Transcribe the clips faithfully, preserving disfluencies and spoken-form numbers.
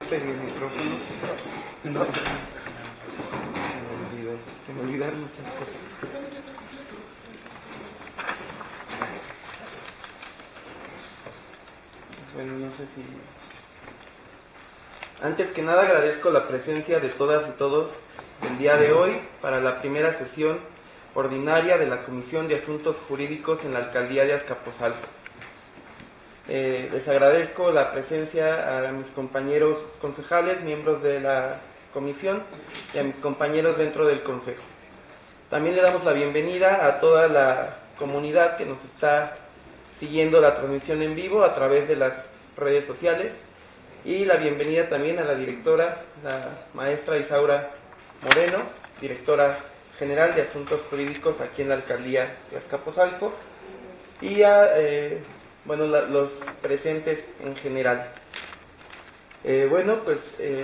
pedí el micrófono. No, se me olvidó, se me olvidaron muchas cosas. Bueno, no sé si... Antes que nada agradezco la presencia de todas y todos el día de hoy para la primera sesión ordinaria de la Comisión de Asuntos Jurídicos en la Alcaldía de Azcapotzalco. Eh, les agradezco la presencia a mis compañeros concejales, miembros de la comisión, y a mis compañeros dentro del consejo. También le damos la bienvenida a toda la comunidad que nos está siguiendo la transmisión en vivo a través de las redes sociales, y la bienvenida también a la directora, la maestra Isaura Moreno, directora general de Asuntos Jurídicos aquí en la Alcaldía de Azcapotzalco, y a eh, bueno, la, los presentes en general. Eh, bueno, pues eh,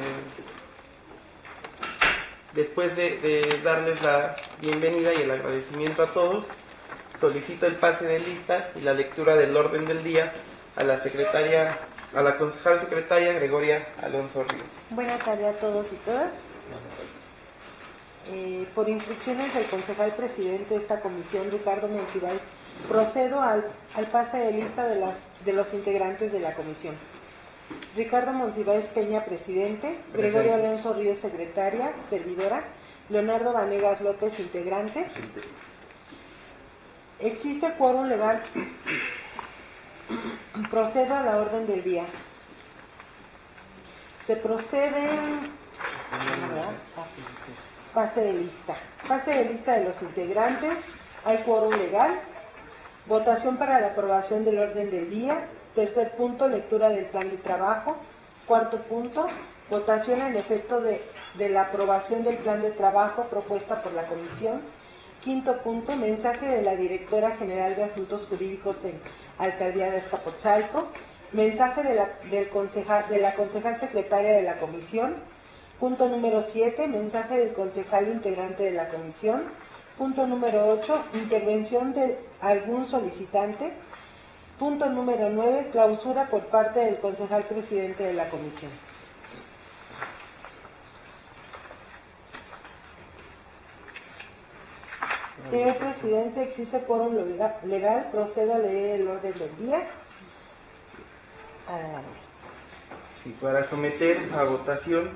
después de, de darles la bienvenida y el agradecimiento a todos, solicito el pase de lista y la lectura del orden del día a la secretaria, a la concejal secretaria Gregoria Alonso Ríos. Buenas tardes a todos y todas. Eh, por instrucciones del concejal presidente de esta comisión, Ricardo Monsiváis, procedo al, al pase de lista de, las, de los integrantes de la comisión. Ricardo Monsiváis Peña, presidente. Presente. Gregoria Alonso Ríos, secretaria, servidora. Leonardo Vanegas López, integrante. Presente. ¿Existe quórum legal? Procedo a la orden del día. Se procede... Pase de lista. Pase de lista de los integrantes. Hay quórum legal. Votación para la aprobación del orden del día. Tercer punto, lectura del plan de trabajo. Cuarto punto, votación en efecto de, de la aprobación del plan de trabajo propuesta por la comisión. Quinto punto, mensaje de la directora general de Asuntos Jurídicos en Alcaldía de Azcapotzalco. Mensaje de la, del concejal, de la concejal secretaria de la comisión. Punto número siete, mensaje del concejal integrante de la comisión. Punto número ocho, intervención de algún solicitante. Punto número nueve, clausura por parte del concejal presidente de la comisión. Señor presidente, existe quórum legal, procedo a leer el orden del día. Adelante. Sí, para someter a votación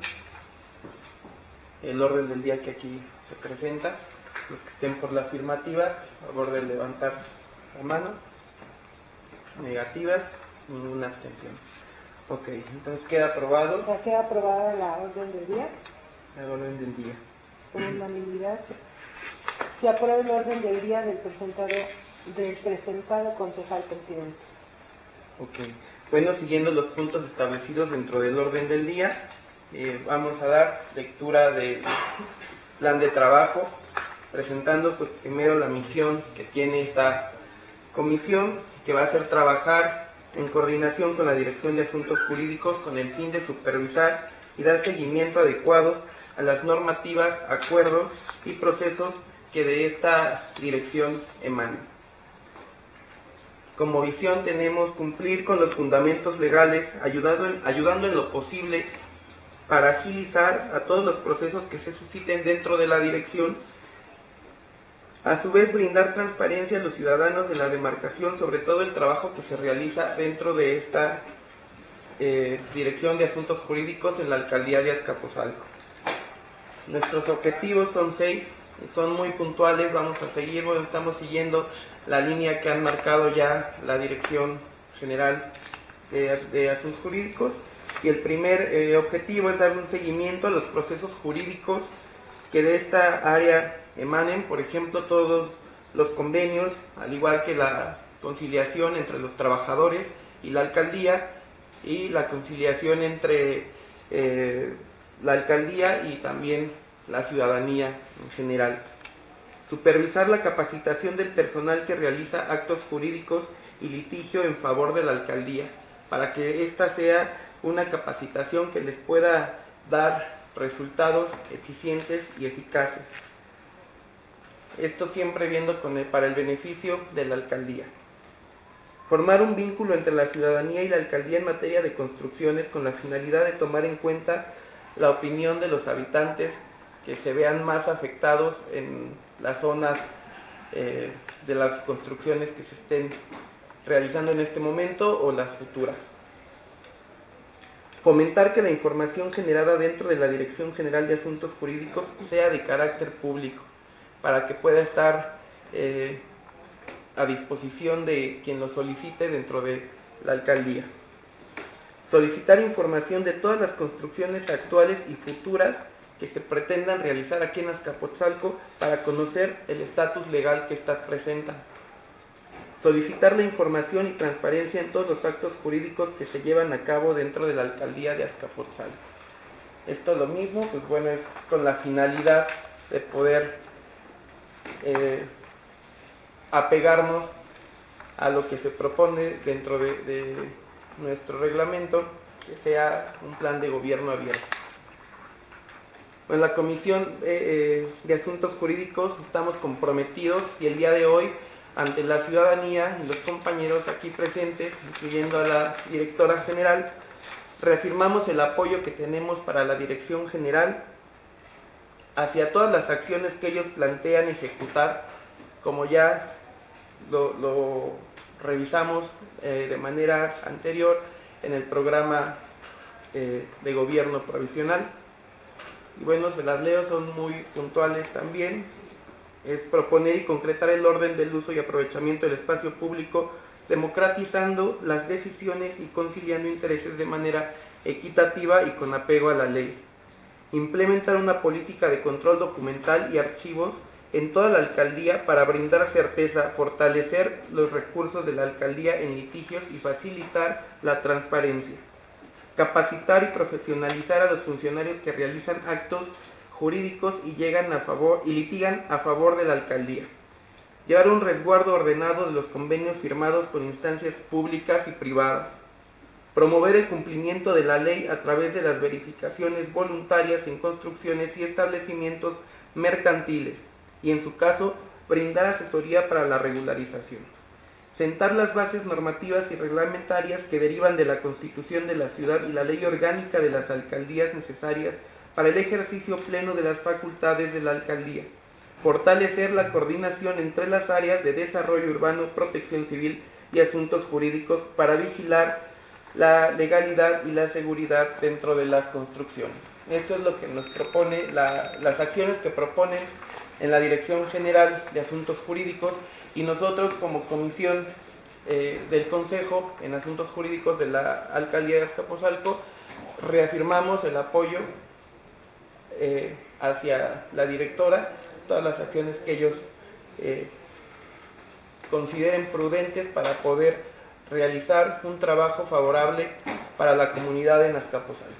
el orden del día que aquí se presenta, los que estén por la afirmativa, a favor de levantar la mano. Negativas, ninguna abstención. Ok, entonces queda aprobado. ¿Ya queda aprobada la orden del día? La orden del día. Por unanimidad se, se aprueba el orden del día del presentado, del presentado concejal presidente. Ok, bueno, siguiendo los puntos establecidos dentro del orden del día, eh, vamos a dar lectura del plan de trabajo, presentando pues primero la misión que tiene esta comisión, que va a ser trabajar en coordinación con la Dirección de Asuntos Jurídicos con el fin de supervisar y dar seguimiento adecuado a las normativas, acuerdos y procesos que de esta dirección emanen. Como visión tenemos cumplir con los fundamentos legales, ayudando en, ayudando en lo posible para agilizar a todos los procesos que se susciten dentro de la dirección. A su vez, brindar transparencia a los ciudadanos en la demarcación sobre todo el trabajo que se realiza dentro de esta eh, Dirección de Asuntos Jurídicos en la Alcaldía de Azcapotzalco. Nuestros objetivos son seis, son muy puntuales, vamos a seguir, bueno, estamos siguiendo la línea que han marcado ya la Dirección General de, de Asuntos Jurídicos, y el primer eh, objetivo es dar un seguimiento a los procesos jurídicos que de esta área emanen, por ejemplo, todos los convenios, al igual que la conciliación entre los trabajadores y la alcaldía, y la conciliación entre eh, la alcaldía y también la ciudadanía en general. Supervisar la capacitación del personal que realiza actos jurídicos y litigio en favor de la alcaldía, para que ésta sea una capacitación que les pueda dar resultados eficientes y eficaces. Esto siempre viendo con el, para el beneficio de la alcaldía. Formar un vínculo entre la ciudadanía y la alcaldía en materia de construcciones con la finalidad de tomar en cuenta la opinión de los habitantes que se vean más afectados en las zonas eh, de las construcciones que se estén realizando en este momento o las futuras. Fomentar que la información generada dentro de la Dirección General de Asuntos Jurídicos sea de carácter público, para que pueda estar eh, a disposición de quien lo solicite dentro de la alcaldía. Solicitar información de todas las construcciones actuales y futuras que se pretendan realizar aquí en Azcapotzalco para conocer el estatus legal que estas presentan. Solicitar la información y transparencia en todos los actos jurídicos que se llevan a cabo dentro de la alcaldía de Azcapotzalco. Esto lo mismo, pues bueno, es con la finalidad de poder eh, apegarnos a lo que se propone dentro de, de nuestro reglamento, que sea un plan de gobierno abierto. En la Comisión eh, eh, de Asuntos Jurídicos estamos comprometidos y el día de hoy, ante la ciudadanía y los compañeros aquí presentes, incluyendo a la directora general, reafirmamos el apoyo que tenemos para la Dirección General hacia todas las acciones que ellos plantean ejecutar, como ya lo, lo revisamos eh, de manera anterior en el programa eh, de gobierno provisional. Y bueno, se las leo, son muy puntuales también. Es proponer y concretar el orden del uso y aprovechamiento del espacio público, democratizando las decisiones y conciliando intereses de manera equitativa y con apego a la ley. Implementar una política de control documental y archivos en toda la alcaldía para brindar certeza, fortalecer los recursos de la alcaldía en litigios y facilitar la transparencia. Capacitar y profesionalizar a los funcionarios que realizan actos jurídicos y llegan a favor y litigan a favor de la alcaldía. Llevar un resguardo ordenado de los convenios firmados con instancias públicas y privadas. Promover el cumplimiento de la ley a través de las verificaciones voluntarias en construcciones y establecimientos mercantiles y, en su caso, brindar asesoría para la regularización. Sentar las bases normativas y reglamentarias que derivan de la Constitución de la ciudad y la ley orgánica de las alcaldías necesarias para el ejercicio pleno de las facultades de la alcaldía. Fortalecer la coordinación entre las áreas de desarrollo urbano, protección civil y asuntos jurídicos para vigilar la legalidad y la seguridad dentro de las construcciones. Esto es lo que nos propone, la, las acciones que proponen en la Dirección General de Asuntos Jurídicos, y nosotros como Comisión eh, del Consejo en Asuntos Jurídicos de la Alcaldía de Azcapotzalco reafirmamos el apoyo eh, hacia la directora, todas las acciones que ellos eh, consideren prudentes para poder realizar un trabajo favorable para la comunidad en Azcapotzalco.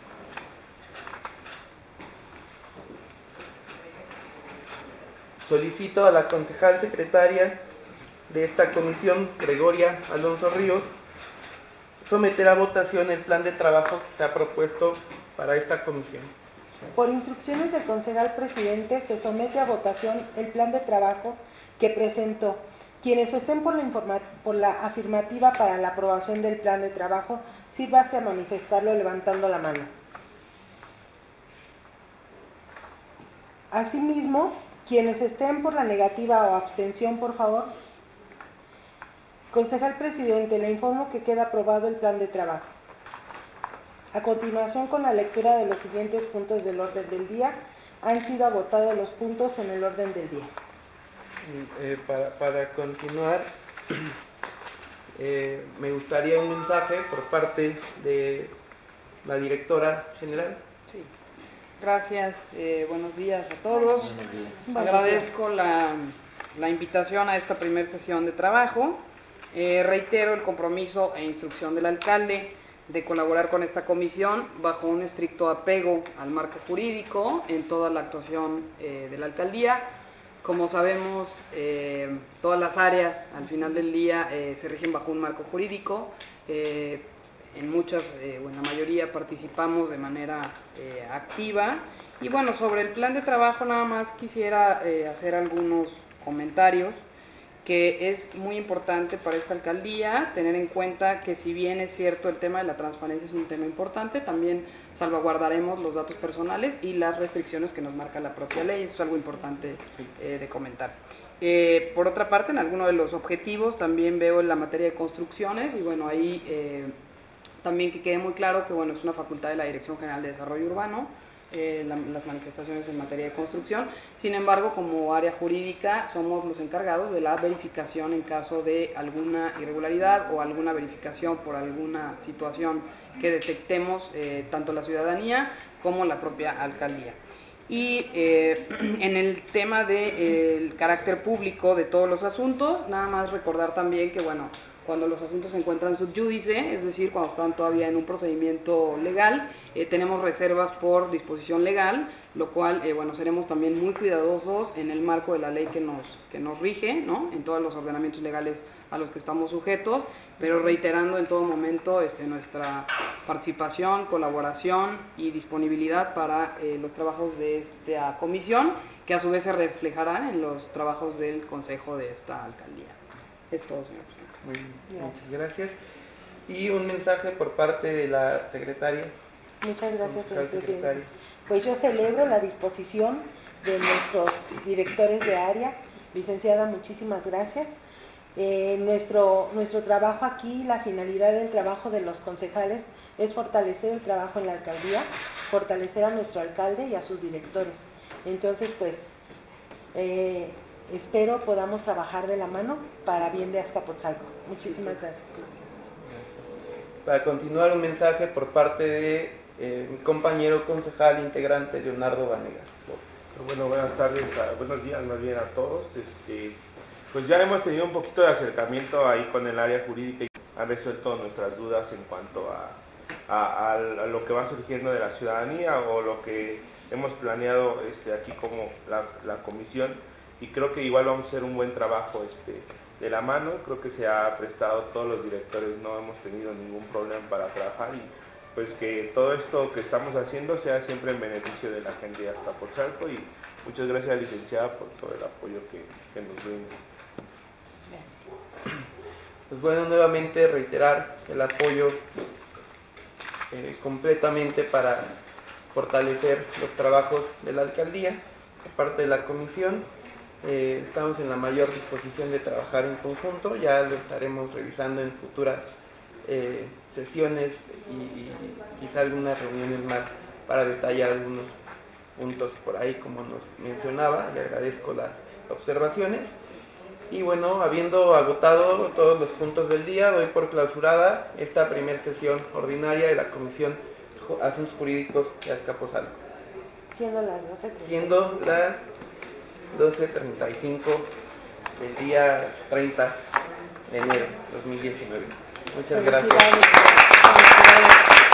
Solicito a la concejal secretaria de esta comisión, Gregoria Alonso Ríos, someter a votación el plan de trabajo que se ha propuesto para esta comisión. Por instrucciones del concejal presidente, se somete a votación el plan de trabajo que presentó. Quienes estén por la, informa por la afirmativa para la aprobación del plan de trabajo, sírvase a manifestarlo levantando la mano. Asimismo, quienes estén por la negativa o abstención, por favor. Concejal presidente, le informo que queda aprobado el plan de trabajo. A continuación, con la lectura de los siguientes puntos del orden del día, han sido agotados los puntos en el orden del día. Eh, para, para continuar, eh, me gustaría un mensaje por parte de la directora general. Sí. Gracias, eh, buenos días a todos. Buenos días. Agradezco la, la invitación a esta primera sesión de trabajo. Eh, reitero el compromiso e instrucción del alcalde de colaborar con esta comisión bajo un estricto apego al marco jurídico en toda la actuación eh, de la alcaldía. Como sabemos, eh, todas las áreas al final del día eh, se rigen bajo un marco jurídico. Eh, en muchas eh, o en la mayoría participamos de manera eh, activa. Y bueno, sobre el plan de trabajo nada más quisiera eh, hacer algunos comentarios. que es muy importante para esta alcaldía tener en cuenta que si bien es cierto el tema de la transparencia es un tema importante, también salvaguardaremos los datos personales y las restricciones que nos marca la propia ley. Eso es algo importante eh, de comentar. Eh, por otra parte, en alguno de los objetivos también veo en la materia de construcciones y bueno, ahí eh, también que quede muy claro que bueno, es una facultad de la Dirección General de Desarrollo Urbano, Eh, la, las manifestaciones en materia de construcción. Sin embargo, como área jurídica somos los encargados de la verificación en caso de alguna irregularidad o alguna verificación por alguna situación que detectemos eh, tanto la ciudadanía como la propia alcaldía. Y eh, en el tema del de, eh, carácter público de todos los asuntos, nada más recordar también que bueno, cuando los asuntos se encuentran subjudice, es decir, cuando están todavía en un procedimiento legal, eh, tenemos reservas por disposición legal, lo cual, eh, bueno, seremos también muy cuidadosos en el marco de la ley que nos, que nos rige, ¿no?, en todos los ordenamientos legales a los que estamos sujetos, pero reiterando en todo momento este, nuestra participación, colaboración y disponibilidad para eh, los trabajos de esta comisión, que a su vez se reflejarán en los trabajos del consejo de esta alcaldía. Es todo, señor presidente. Muy bien, muchas gracias. Y un mensaje por parte de la secretaria. Muchas gracias, señor presidente. Pues yo celebro la disposición de nuestros directores de área. Licenciada, muchísimas gracias. Eh, nuestro, nuestro trabajo aquí, la finalidad del trabajo de los concejales es fortalecer el trabajo en la alcaldía, fortalecer a nuestro alcalde y a sus directores. Entonces, pues, eh, espero podamos trabajar de la mano para bien de Azcapotzalco. Muchísimas gracias. Para continuar, un mensaje por parte de eh, mi compañero concejal integrante Leonardo Vanegas. Bueno, buenas tardes, a, buenos días más bien a todos. Este, pues ya hemos tenido un poquito de acercamiento ahí con el área jurídica y han resuelto nuestras dudas en cuanto a, a, a lo que va surgiendo de la ciudadanía o lo que hemos planeado este, aquí como la, la comisión. Y creo que igual vamos a hacer un buen trabajo este, de la mano. Creo que se ha prestado, todos los directores no hemos tenido ningún problema para trabajar y pues que todo esto que estamos haciendo sea siempre en beneficio de la gente de Azcapotzalco y muchas gracias, licenciada, por todo el apoyo que, que nos brinda. Pues bueno, nuevamente reiterar el apoyo eh, completamente para fortalecer los trabajos de la alcaldía, aparte de la comisión. Eh, estamos en la mayor disposición de trabajar en conjunto, ya lo estaremos revisando en futuras eh, sesiones y, y quizá algunas reuniones más para detallar algunos puntos por ahí como nos mencionaba. Le agradezco las observaciones y bueno, habiendo agotado todos los puntos del día, doy por clausurada esta primera sesión ordinaria de la Comisión de Asuntos Jurídicos de Azcapotzalco. Siendo las doce. Siendo las doce treinta y cinco del día treinta de enero de dos mil diecinueve. Muchas gracias. Felicidades.